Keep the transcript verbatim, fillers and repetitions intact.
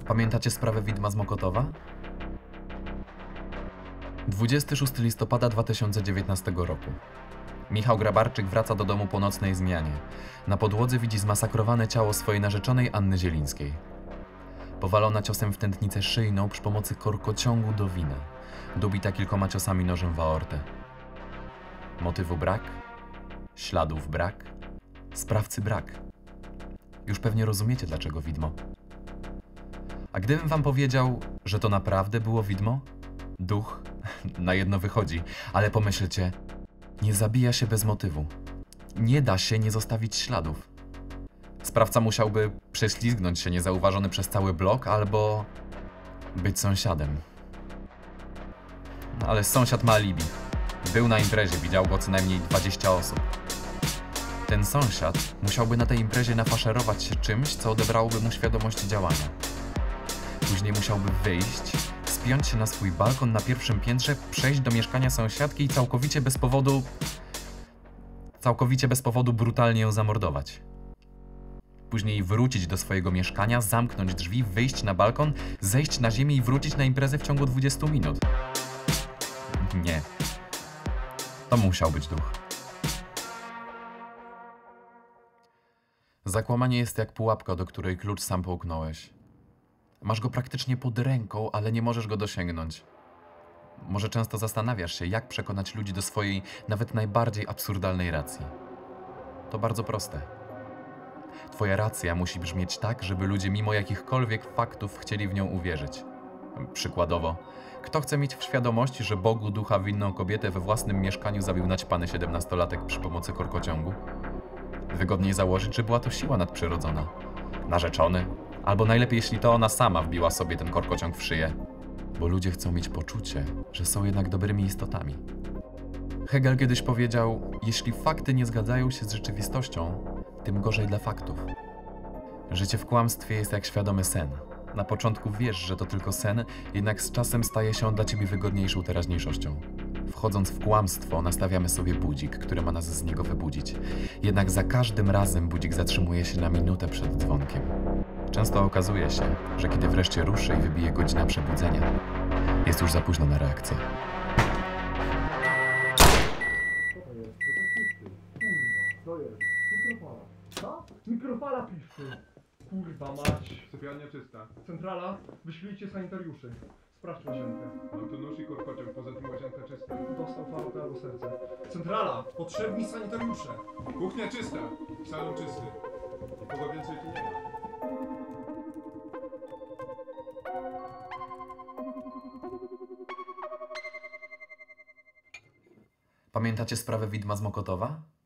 Pamiętacie sprawę widma z Mokotowa? dwudziestego szóstego listopada dwa tysiące dziewiętnastego roku. Michał Grabarczyk wraca do domu po nocnej zmianie. Na podłodze widzi zmasakrowane ciało swojej narzeczonej Anny Zielińskiej. Powalona ciosem w tętnicę szyjną przy pomocy korkociągu do wina. Dobita kilkoma ciosami nożem w aortę. Motywu brak, śladów brak, sprawcy brak. Już pewnie rozumiecie, dlaczego widmo. A gdybym wam powiedział, że to naprawdę było widmo? Duch? Na jedno wychodzi, ale pomyślcie, nie zabija się bez motywu. Nie da się nie zostawić śladów. Sprawca musiałby prześlizgnąć się niezauważony przez cały blok albo być sąsiadem. No, ale sąsiad ma alibi. Był na imprezie, widział go co najmniej dwadzieścia osób. Ten sąsiad musiałby na tej imprezie nafaszerować się czymś, co odebrałoby mu świadomość działania. Później musiałby wyjść, spiąć się na swój balkon na pierwszym piętrze, przejść do mieszkania sąsiadki i całkowicie bez powodu... całkowicie bez powodu brutalnie ją zamordować. Później wrócić do swojego mieszkania, zamknąć drzwi, wyjść na balkon, zejść na ziemię i wrócić na imprezę w ciągu dwudziestu minut. Nie. To musiał być duch. Zakłamanie jest jak pułapka, do której klucz sam połknąłeś. Masz go praktycznie pod ręką, ale nie możesz go dosięgnąć. Może często zastanawiasz się, jak przekonać ludzi do swojej, nawet najbardziej absurdalnej racji. To bardzo proste. Twoja racja musi brzmieć tak, żeby ludzie mimo jakichkolwiek faktów chcieli w nią uwierzyć. Przykładowo, kto chce mieć w świadomości, że Bogu ducha winną kobietę we własnym mieszkaniu zabił naćpany siedemnastolatek przy pomocy korkociągu? Wygodniej założyć, że była to siła nadprzyrodzona. Narzeczony, albo najlepiej, jeśli to ona sama wbiła sobie ten korkociąg w szyję. Bo ludzie chcą mieć poczucie, że są jednak dobrymi istotami. Hegel kiedyś powiedział, jeśli fakty nie zgadzają się z rzeczywistością, tym gorzej dla faktów. Życie w kłamstwie jest jak świadomy sen. Na początku wiesz, że to tylko sen, jednak z czasem staje się on dla ciebie wygodniejszą teraźniejszością. Wchodząc w kłamstwo, nastawiamy sobie budzik, który ma nas z niego wybudzić. Jednak za każdym razem budzik zatrzymuje się na minutę przed dzwonkiem. Często okazuje się, że kiedy wreszcie ruszy i wybije godzina przebudzenia, jest już za późno na reakcję. Co jest? Mikrofala. Co? Mikrofala piszczy. Kurwa mać. Sypialnia czysta. Centrala, wyślijcie sanitariuszy. Sprawdź łazienkę. Mam tu nóż i korkociąg, poza tym łazienka czysta. Dostał fałkę albo serce. Centrala, potrzebni sanitariusze. Kuchnia czysta, salon czysty. Nikogo więcej tu nie ma. Pamiętacie sprawę widma z Mokotowa?